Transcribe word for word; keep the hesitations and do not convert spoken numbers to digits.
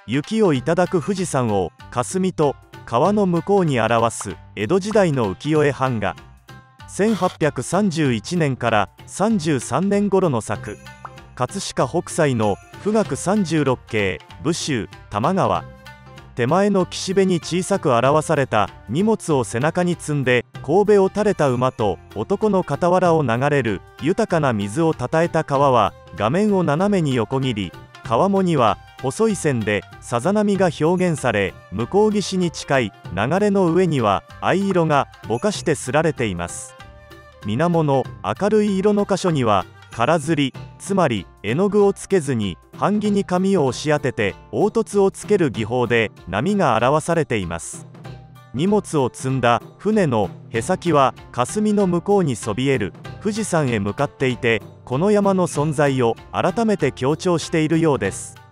雪をいただく富士山を霞と川の向こうに表す江戸時代の浮世絵版画。せんはっぴゃくさんじゅういちねんからさんじゅうさんねん頃の作。葛飾北斎の富岳さんじゅうろっけい武州玉川。手前の岸辺に小さく表された荷物を背中に積んで神戸を垂れた馬と男の傍らを流れる豊かな水をたたえた川は画面を斜めに横切り、川面には細い線でさざ波が表現され、向こう岸に近い流れの上には藍色がぼかして刷られています。水面の明るい色の箇所には空刷り、つまり絵の具をつけずに版木に紙を押し当てて凹凸をつける技法で波が表されています。荷物を積んだ船の舳先は霞の向こうにそびえる富士山へ向かっていて、この山の存在を改めて強調しているようです。